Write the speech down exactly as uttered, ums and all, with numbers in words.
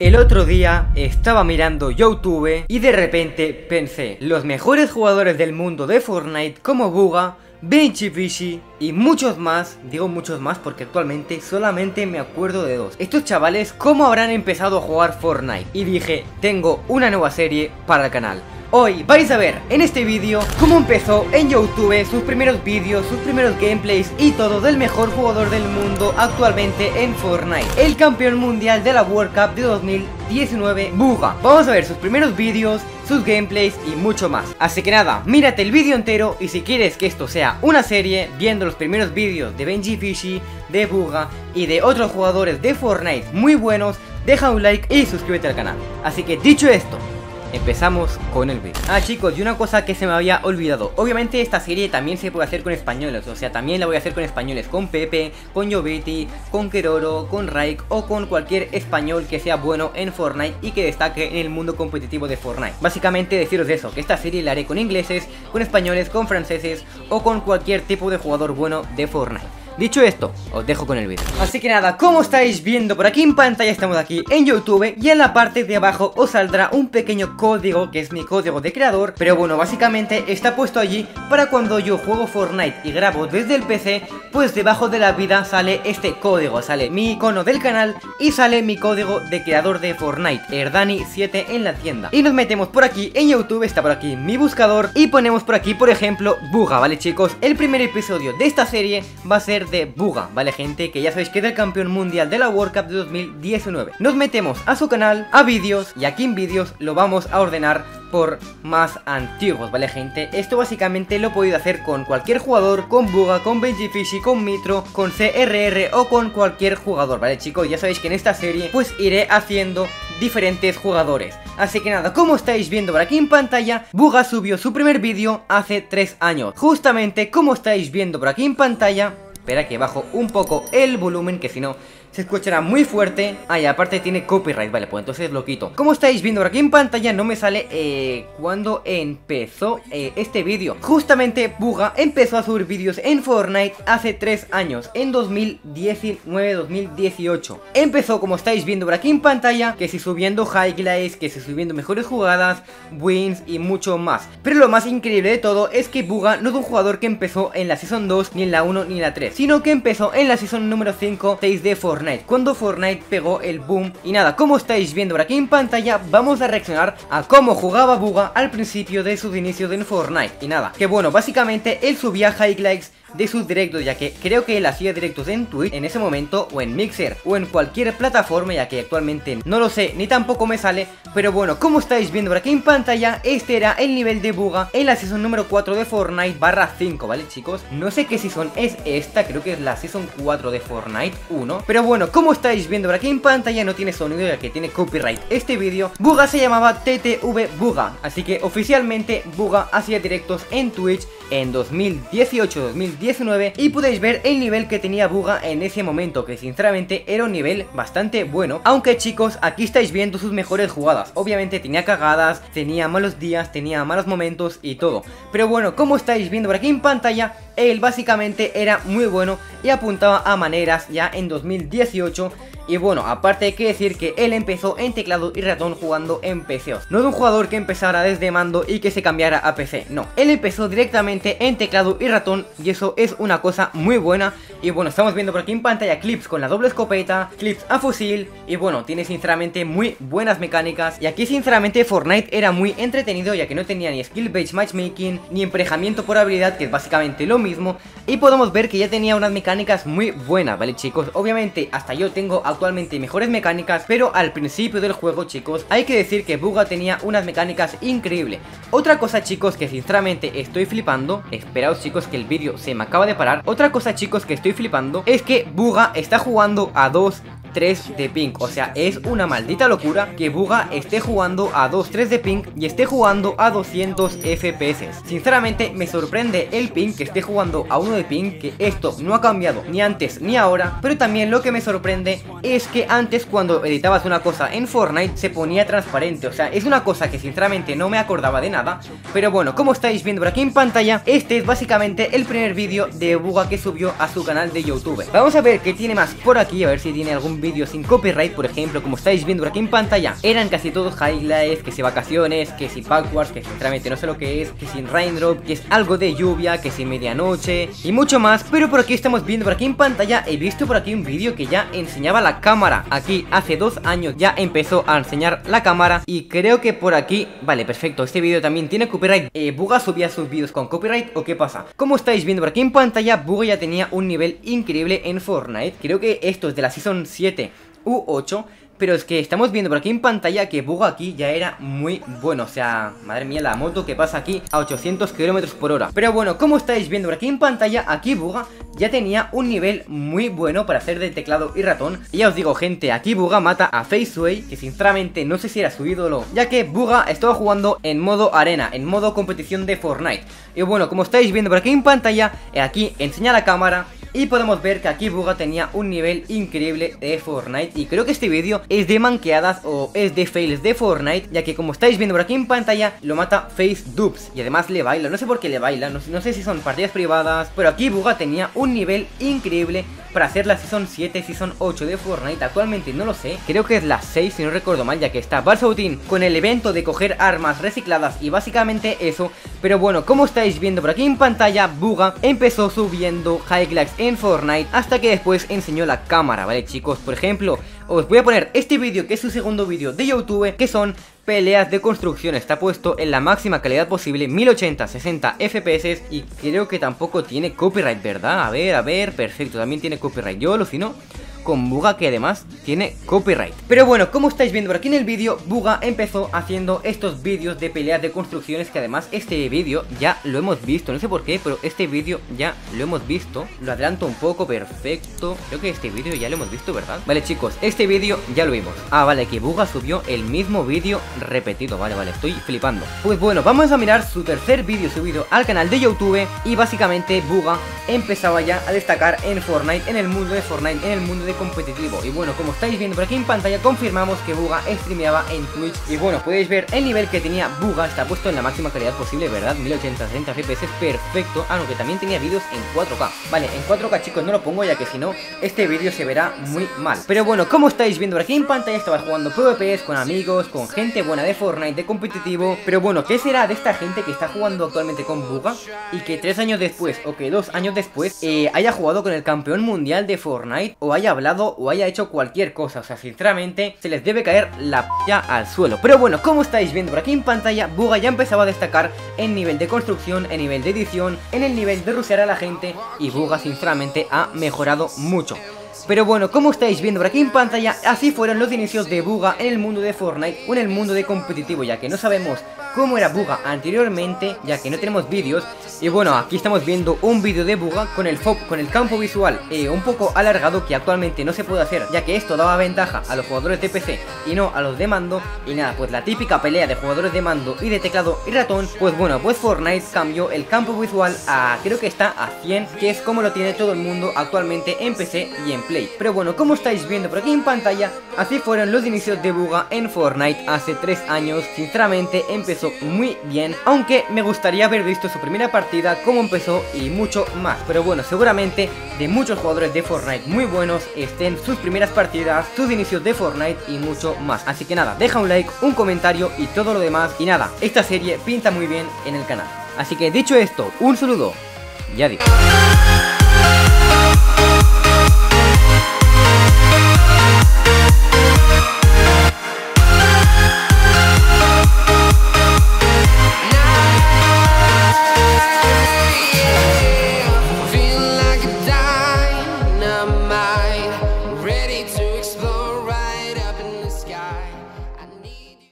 El otro día estaba mirando YouTube y de repente pensé, los mejores jugadores del mundo de Fortnite como Buga, Benjifishi y muchos más, digo muchos más porque actualmente solamente me acuerdo de dos. Estos chavales, ¿cómo habrán empezado a jugar Fortnite? Y dije, tengo una nueva serie para el canal. Hoy vais a ver en este vídeo cómo empezó en YouTube, sus primeros vídeos, sus primeros gameplays y todo del mejor jugador del mundo actualmente en Fortnite, el campeón mundial de la World Cup de dos mil diecinueve, Buga. Vamos a ver sus primeros vídeos, sus gameplays y mucho más. Así que nada, mírate el vídeo entero y si quieres que esto sea una serie, viendo los primeros vídeos de Benjifishi, de Buga y de otros jugadores de Fortnite muy buenos, deja un like y suscríbete al canal. Así que dicho esto, empezamos con el vídeo. Ah chicos, y una cosa que se me había olvidado. Obviamente esta serie también se puede hacer con españoles. O sea, también la voy a hacer con españoles. Con Pepe, con Joviti, con Keroro, con Raik o con cualquier español que sea bueno en Fortnite y que destaque en el mundo competitivo de Fortnite. Básicamente deciros eso, que esta serie la haré con ingleses, con españoles, con franceses o con cualquier tipo de jugador bueno de Fortnite. Dicho esto, os dejo con el vídeo. Así que nada, como estáis viendo por aquí en pantalla, estamos aquí en YouTube y en la parte de abajo os saldrá un pequeño código que es mi código de creador. Pero bueno, básicamente está puesto allí para cuando yo juego Fortnite y grabo desde el P C, pues debajo de la vida sale este código, sale mi icono del canal y sale mi código de creador de Fortnite, Erdani siete en la tienda. Y nos metemos por aquí en YouTube, está por aquí mi buscador y ponemos por aquí, por ejemplo, Buga, ¿vale chicos? El primer episodio de esta serie va a ser de Buga, ¿vale gente? Que ya sabéis que es el campeón mundial de la World Cup de dos mil diecinueve. Nos metemos a su canal, a vídeos, y aquí en vídeos lo vamos a ordenar por más antiguos, ¿vale gente? Esto básicamente lo he podido hacer con cualquier jugador, con Buga, con Benjifishi, con Mitro, con C R R o con cualquier jugador, ¿vale chicos? Ya sabéis que en esta serie pues iré haciendo diferentes jugadores. Así que nada, como estáis viendo por aquí en pantalla, Buga subió su primer vídeo hace tres años. Justamente como estáis viendo por aquí en pantalla. Espera que bajo un poco el volumen, que si no se escuchará muy fuerte. Ah, y aparte tiene copyright, vale, pues entonces lo quito. Como estáis viendo por aquí en pantalla, no me sale eh, cuando empezó eh, este vídeo. Justamente Buga empezó a subir vídeos en Fortnite hace tres años, en dos mil diecinueve dos mil dieciocho. Empezó, como estáis viendo por aquí en pantalla, que si subiendo highlights, que si subiendo mejores jugadas, wins y mucho más. Pero lo más increíble de todo es que Buga no es un jugador que empezó en la Season dos, ni en la uno, ni en la tres, sino que empezó en la Season número cinco, seis de Fortnite, cuando Fortnite pegó el boom. Y nada, como estáis viendo por aquí en pantalla, vamos a reaccionar a cómo jugaba Buga al principio de sus inicios en Fortnite. Y nada, que bueno, básicamente él subía highlights de sus directos, ya que creo que él hacía directos en Twitch en ese momento, o en Mixer, o en cualquier plataforma, ya que actualmente no lo sé, ni tampoco me sale. Pero bueno, como estáis viendo por aquí en pantalla, este era el nivel de Buga en la season número cuatro de Fortnite barra cinco, ¿vale chicos? No sé qué season es esta, creo que es la season cuatro de Fortnite uno. Pero bueno, como estáis viendo por aquí en pantalla, no tiene sonido ya que tiene copyright este vídeo. Buga se llamaba T T V Buga, así que oficialmente Buga hacía directos en Twitch en dos mil dieciocho dos mil diecinueve y podéis ver el nivel que tenía Buga en ese momento, que sinceramente era un nivel bastante bueno. Aunque chicos, aquí estáis viendo sus mejores jugadas. Obviamente tenía cagadas, tenía malos días, tenía malos momentos y todo. Pero bueno, como estáis viendo por aquí en pantalla, él básicamente era muy bueno y apuntaba a maneras ya en dos mil dieciocho. Y bueno, aparte hay que decir que él empezó en teclado y ratón jugando en P C. No de un jugador que empezara desde mando y que se cambiara a P C, no. Él empezó directamente en teclado y ratón y eso es una cosa muy buena. Y bueno, estamos viendo por aquí en pantalla clips con la doble escopeta, clips a fusil. Y bueno, tiene sinceramente muy buenas mecánicas. Y aquí sinceramente Fortnite era muy entretenido, ya que no tenía ni skill based matchmaking, ni emparejamiento por habilidad, que es básicamente lo mismo. Y podemos ver que ya tenía unas mecánicas muy buenas, ¿vale chicos? Obviamente hasta yo tengo actualmente mejores mecánicas, pero al principio del juego chicos, hay que decir que Buga tenía unas mecánicas increíbles. Otra cosa chicos que sinceramente estoy flipando, esperaos chicos que el vídeo se me acaba de parar. Otra cosa chicos que estoy flipando es que Buga está jugando a dos tres de ping. O sea, es una maldita locura que Buga esté jugando a dos tres de ping y esté jugando a doscientos F P S. Sinceramente me sorprende el ping, que esté jugando a uno de ping, que esto no ha cambiado ni antes ni ahora. Pero también lo que me sorprende es que antes, cuando editabas una cosa en Fortnite, se ponía transparente. O sea, es una cosa que sinceramente no me acordaba de nada. Pero bueno, como estáis viendo por aquí en pantalla, este es básicamente el primer vídeo de Buga que subió a su canal de YouTube. Vamos a ver qué tiene más por aquí, a ver si tiene algún vídeo sin copyright, por ejemplo, como estáis viendo por aquí en pantalla, eran casi todos highlights, que si vacaciones, que si backwards, que sinceramente no sé lo que es, que si raindrop, que es algo de lluvia, que si medianoche y mucho más. Pero por aquí estamos viendo por aquí en pantalla, he visto por aquí un vídeo que ya enseñaba la cámara. Aquí hace dos años ya empezó a enseñar la cámara y creo que por aquí, vale, perfecto, este vídeo también tiene copyright. eh, Buga subía sus vídeos con copyright o qué pasa. Como estáis viendo por aquí en pantalla, Buga ya tenía un nivel increíble en Fortnite. Creo que esto es de la Season siete u ocho, pero es que estamos viendo por aquí en pantalla que Buga aquí ya era muy bueno. O sea, madre mía, la moto que pasa aquí a ochocientos kilómetros por hora. Pero bueno, como estáis viendo por aquí en pantalla, aquí Buga ya tenía un nivel muy bueno para hacer de teclado y ratón. Y ya os digo, gente, aquí Buga mata a Faceway, que sinceramente no sé si era su ídolo, ya que Buga estaba jugando en modo arena, en modo competición de Fortnite. Y bueno, como estáis viendo por aquí en pantalla, aquí enseña la cámara y podemos ver que aquí Buga tenía un nivel increíble de Fortnite. Y creo que este vídeo es de manqueadas o es de fails de Fortnite, ya que como estáis viendo por aquí en pantalla, lo mata Face Dubs y además le baila. No sé por qué le baila, no, no sé si son partidas privadas, pero aquí Buga tenía un nivel increíble para hacer la Season siete, Season ocho de Fortnite. Actualmente no lo sé, creo que es la seis si no recuerdo mal, ya que está Balsautin con el evento de coger armas recicladas y básicamente eso. Pero bueno, como estáis viendo por aquí en pantalla, Buga empezó subiendo highlights en Fortnite hasta que después enseñó la cámara, ¿vale, chicos? Por ejemplo, os voy a poner este vídeo, que es su segundo vídeo de YouTube, que son peleas de construcción. Está puesto en la máxima calidad posible, mil ochenta, sesenta F P S, y creo que tampoco tiene copyright, ¿verdad? A ver, a ver, perfecto, también tiene copyright. Yo alucino con Buga, que además tiene copyright. Pero bueno, como estáis viendo por aquí en el vídeo, Buga empezó haciendo estos vídeos de peleas de construcciones, que además este vídeo ya lo hemos visto, no sé por qué, pero este vídeo ya lo hemos visto. Lo adelanto un poco, perfecto. Creo que este vídeo ya lo hemos visto, ¿verdad? Vale, chicos, este vídeo ya lo vimos. Ah, vale, que Buga subió el mismo vídeo repetido. Vale, vale, estoy flipando. Pues bueno, vamos a mirar su tercer vídeo subido al canal de YouTube. Y básicamente Buga empezaba ya a destacar en Fortnite, en el mundo de Fortnite, en el mundo de competitivo. Y bueno, como estáis viendo por aquí en pantalla, confirmamos que Buga streameaba en Twitch. Y bueno, podéis ver el nivel que tenía Buga. Está puesto en la máxima calidad posible, ¿verdad? mil ochenta, sesenta F P S, perfecto. Ah, no, que también tenía vídeos en cuatro K. Vale, en cuatro K, chicos, no lo pongo, ya que si no, este vídeo se verá muy mal. Pero bueno, como estáis viendo por aquí en pantalla, estaba jugando PvPs con amigos, con gente buena de Fortnite, de competitivo. Pero bueno, ¿qué será de esta gente que está jugando actualmente con Buga y que tres años después, o que dos años después, eh, haya jugado con el campeón mundial de Fortnite, o haya hablado o haya hecho cualquier cosa? O sea, sinceramente, se les debe caer la p*** al suelo. Pero bueno, como estáis viendo por aquí en pantalla, Buga ya empezaba a destacar en nivel de construcción, en nivel de edición, en el nivel de rushear a la gente, y Buga sinceramente ha mejorado mucho. Pero bueno, como estáis viendo por aquí en pantalla, así fueron los inicios de Buga en el mundo de Fortnite o en el mundo de competitivo, ya que no sabemos cómo era Buga anteriormente, ya que no tenemos vídeos. Y bueno, aquí estamos viendo un vídeo de Buga con el foco, con el campo visual eh, un poco alargado, que actualmente no se puede hacer, ya que esto daba ventaja a los jugadores de P C y no a los de mando. Y nada, pues la típica pelea de jugadores de mando y de teclado y ratón. Pues bueno, pues Fortnite cambió el campo visual a, creo que está a cien, que es como lo tiene todo el mundo actualmente en P C y en Play. Pero bueno, como estáis viendo por aquí en pantalla, así fueron los inicios de Buga en Fortnite hace tres años. Sinceramente empezó muy bien, aunque me gustaría haber visto su primera partida, cómo empezó y mucho más. Pero bueno, seguramente de muchos jugadores de Fortnite muy buenos estén sus primeras partidas, sus inicios de Fortnite y mucho más. Así que nada, deja un like, un comentario y todo lo demás. Y nada, esta serie pinta muy bien en el canal. Así que dicho esto, un saludo y adiós.